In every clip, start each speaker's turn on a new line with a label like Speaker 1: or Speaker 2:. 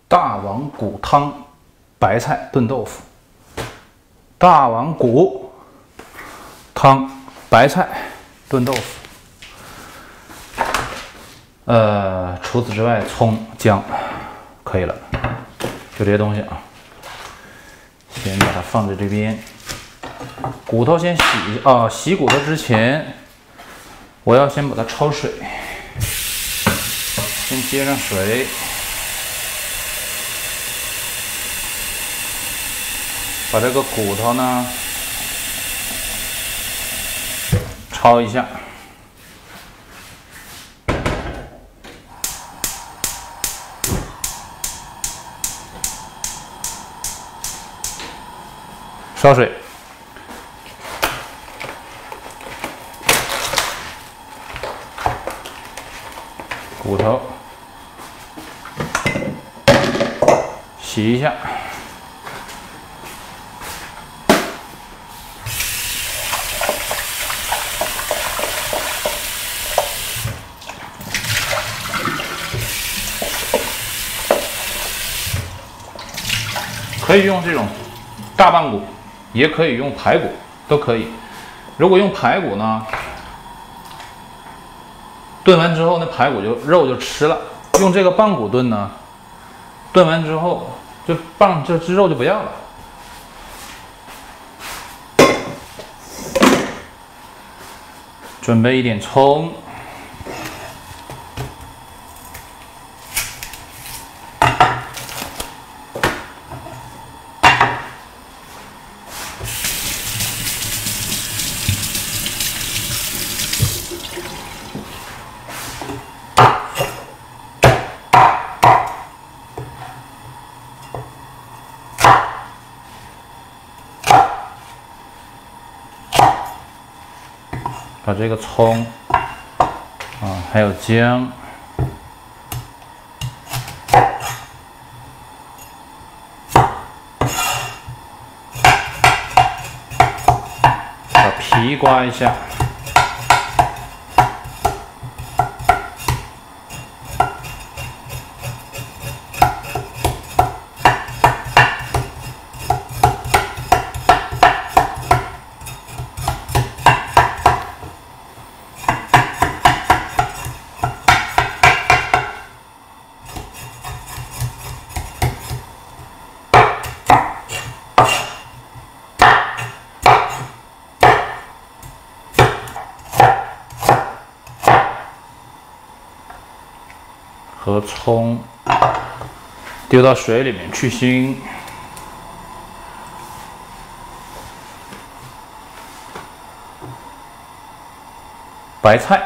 Speaker 1: 大王骨汤白菜炖豆腐。大王骨汤白菜炖豆腐。除此之外，葱姜可以了，就这些东西啊。先把它放在这边。骨头先洗洗骨头之前，我要先把它焯水，先接上水。 把这个骨头呢焯一下，烧水，骨头洗一下。 可以用这种大棒骨，也可以用排骨，都可以。如果用排骨呢，炖完之后那排骨肉就吃了；用这个棒骨炖呢，炖完之后这只肉就不要了。准备一点葱。 把这个葱还有姜，把皮刮一下。 和葱丢到水里面去腥，白菜，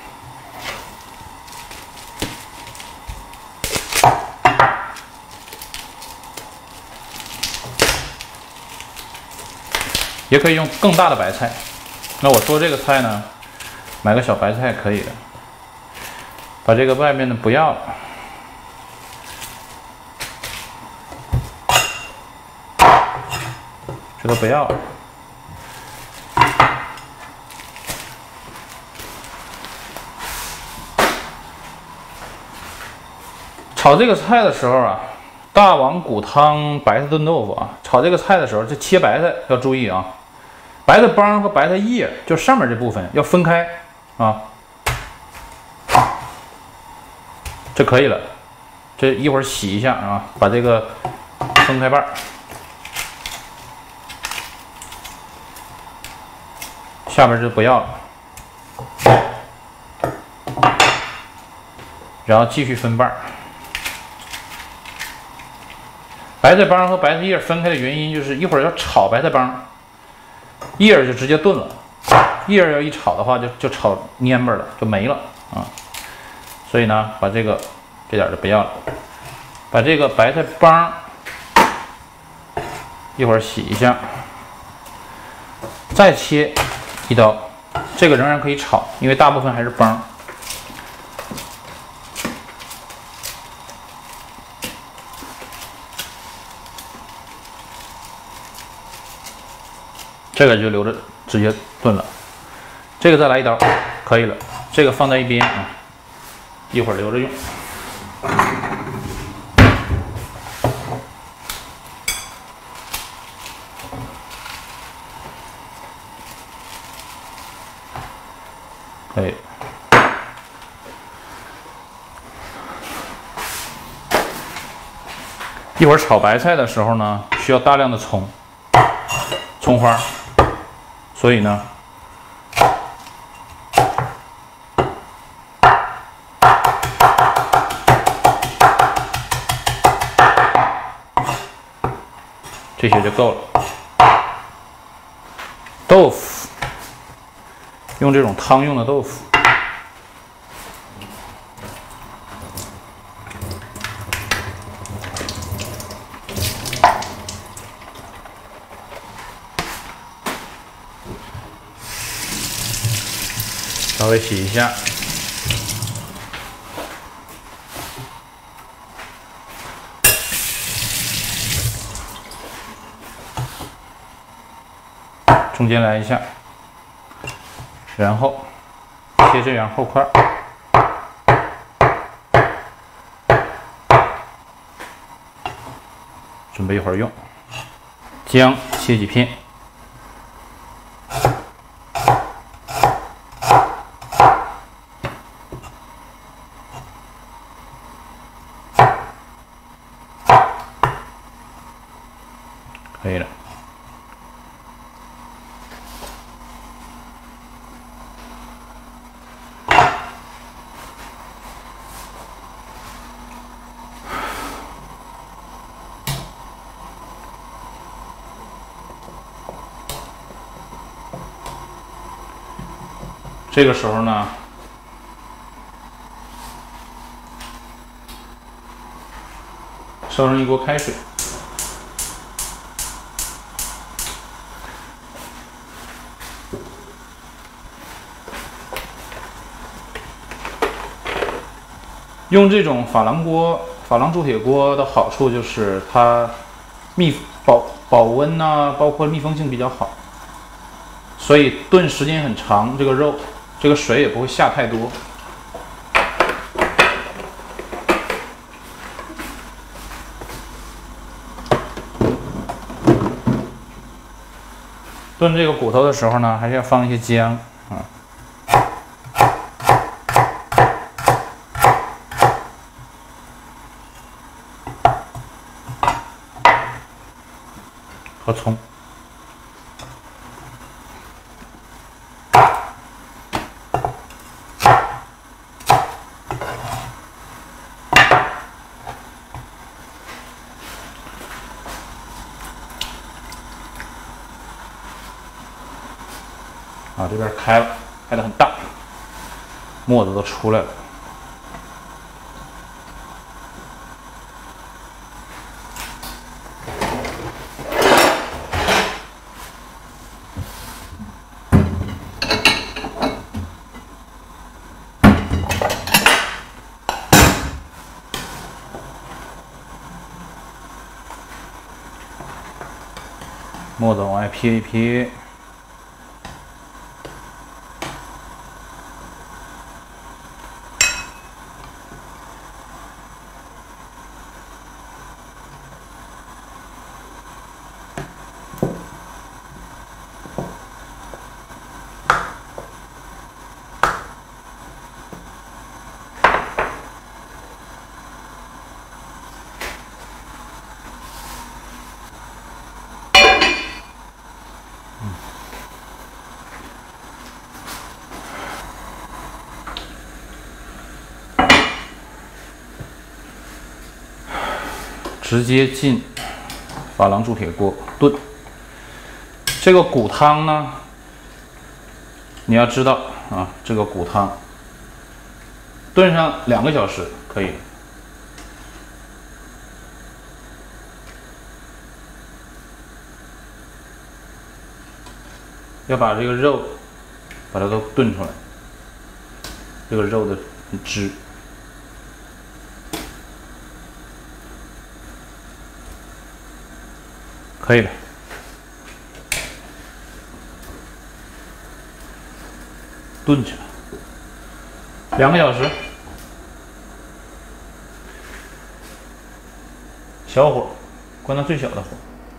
Speaker 1: 也可以用更大的白菜。那我说这个菜呢，买个小白菜可以的。 把这个外面的不要了，这个不要了。炒这个菜的时候啊，大王骨汤白菜炖豆腐啊，炒这个菜的时候，这切白菜要注意啊，白菜帮和白菜叶就上面这部分要分开啊。 这可以了，这一会儿洗一下啊，把这个分开瓣，下边就不要了，然后继续分瓣。白菜帮和白菜叶分开的原因就是一会儿要炒白菜帮，叶就直接炖了，叶要一炒的话就炒蔫巴了，就没了啊。 所以呢，把这点就不要了，把这个白菜帮一会儿洗一下，再切一刀，这个仍然可以炒，因为大部分还是帮。这个就留着直接炖了，这个再来一刀，可以了，这个放在一边啊。 一会儿留着用。 一会儿炒白菜的时候呢，需要大量的葱花，所以呢，这些就够了。豆腐，用这种汤用的豆腐。 稍微洗一下，中间来一下，然后切这样厚块，准备一会儿用。姜切几片。 可以了。这个时候呢，烧上一锅开水。 用这种珐琅铸铁锅的好处就是它保温呐、包括密封性比较好，所以炖时间很长，这个肉这个水也不会下太多。炖这个骨头的时候呢，还是要放一些姜啊。 和葱，啊，这边开了，开得很大，沫子都出来了。 沫子往外撇一撇，直接进珐琅铸铁锅炖。这个骨汤呢，你要知道啊，这个骨汤炖上2个小时可以。要把这个肉把它都炖出来，这个肉的汁。 可以了，炖去了2个小时，小火关到最小的火。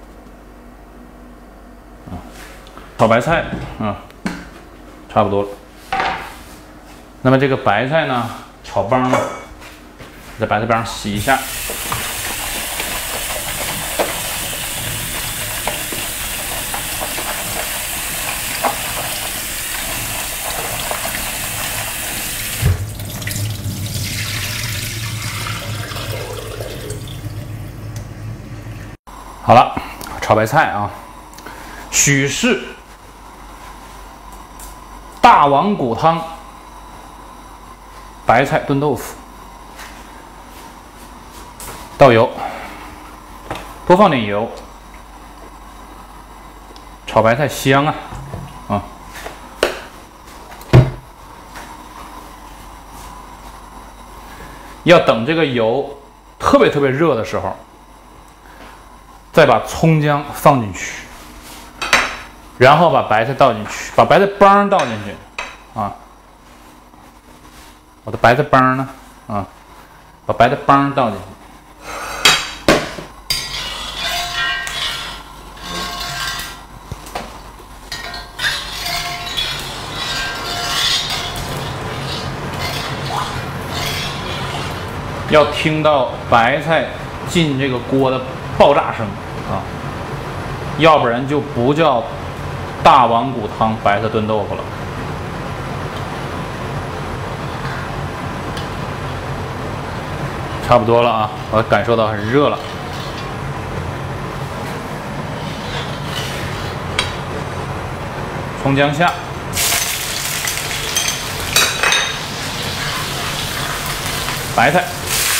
Speaker 1: 炒白菜差不多了。那么这个白菜呢，炒帮呢，在白菜帮上洗一下。 好了，炒白菜啊，许氏大王骨汤白菜炖豆腐，倒油，多放点油，炒白菜香啊！要等这个油特别热的时候。 再把葱姜放进去，然后把白菜倒进去，把白菜帮倒进去，啊，我的白菜帮呢？啊，把白菜帮倒进去，要听到白菜进这个锅的爆炸声。 啊，要不然就不叫大王骨汤白菜炖豆腐了。差不多了啊，我感受到很热了。葱姜下，白菜。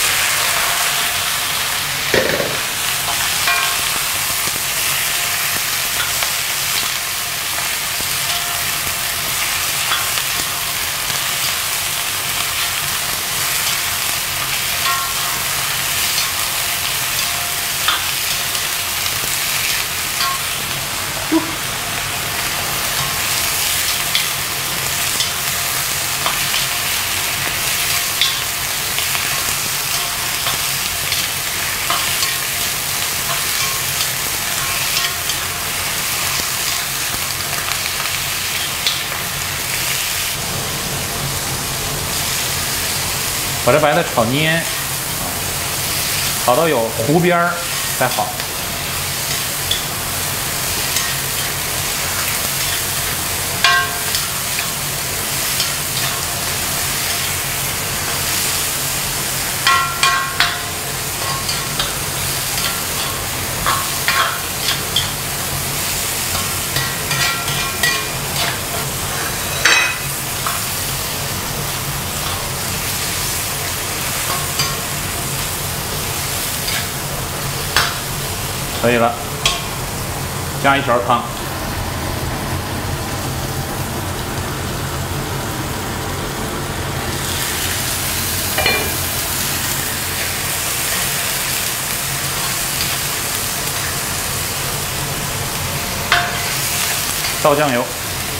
Speaker 1: 把这白菜炒蔫，炒到有糊边儿才好。可以了，加一勺汤，倒酱油。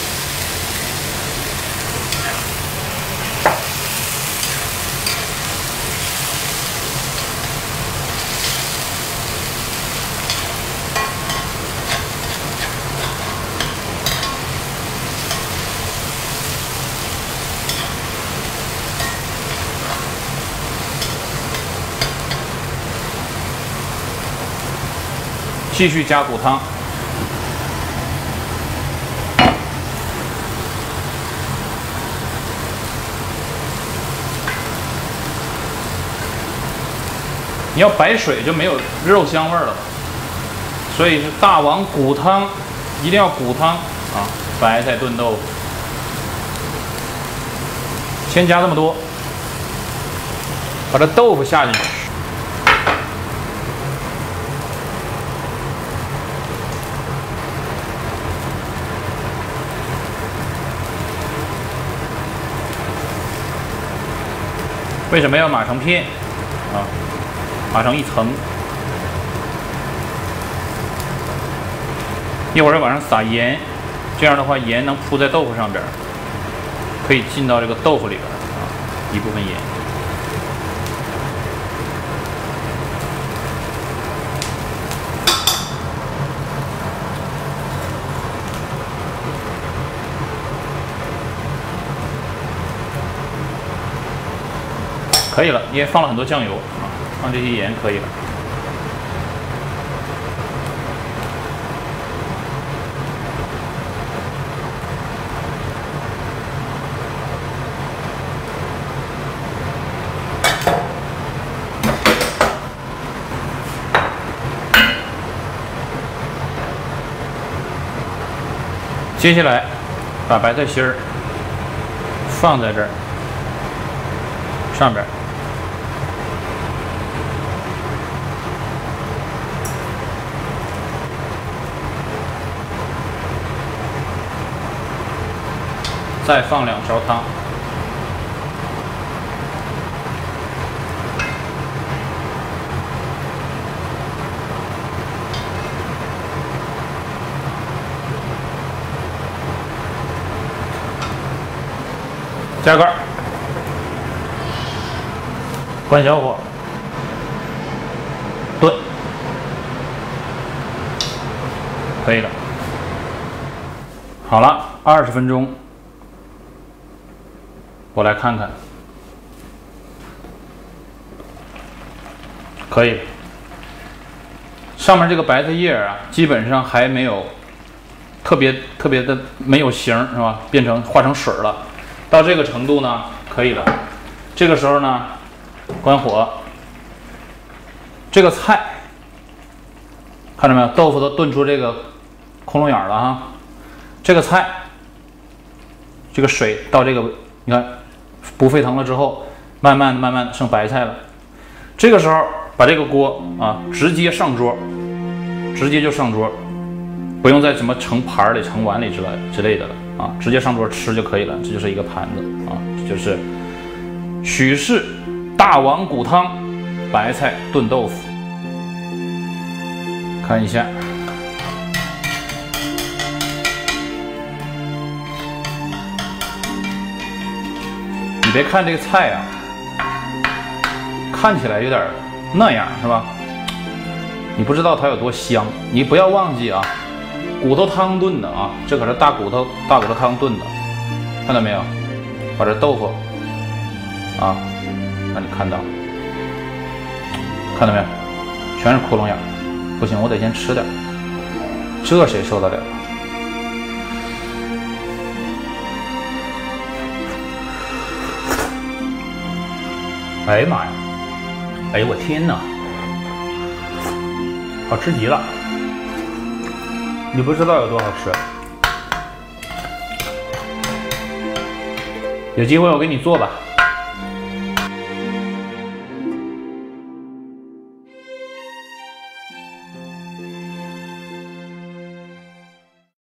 Speaker 1: 继续加骨汤，你要白水就没有肉香味儿了，所以是大王骨汤，一定要骨汤啊！白菜炖豆腐，先加这么多，把这豆腐下进去。 为什么要码成片啊？码成一层。一会儿往上撒盐，这样的话盐能铺在豆腐上边，可以进到这个豆腐里边啊，一部分盐。可以了，也放了很多酱油啊，放这些盐可以了。 接下来把白菜心儿放在这儿上边，再放2勺汤。加盖，关小火，炖，可以了。好了，20分钟，我来看看，可以。上面这个白菜叶啊，基本上还没有特别的没有形，是吧？化成水了。到这个程度呢，可以了。这个时候呢，关火。这个菜看着没有？豆腐都炖出这个窟窿眼了哈。这个菜，这个水到这个，你看不沸腾了之后，慢慢剩白菜了。这个时候把这个锅啊直接上桌，直接就上桌，不用再什么盛盘里、盛碗里之类的了。啊，直接上桌吃就可以了，这就是一个盘子啊，这就是许氏大王骨汤白菜炖豆腐。看一下，你别看这个菜啊，看起来有点那样是吧？你不知道它有多香，你不要忘记啊。骨头汤炖的啊，这可是大骨头汤炖的，看到没有？把这豆腐啊，让你看到没有？全是窟窿眼，不行，我得先吃点，这谁受得了？哎呀妈呀！哎呦我天哪，好吃极了！你不知道有多好吃，有机会我给你做吧。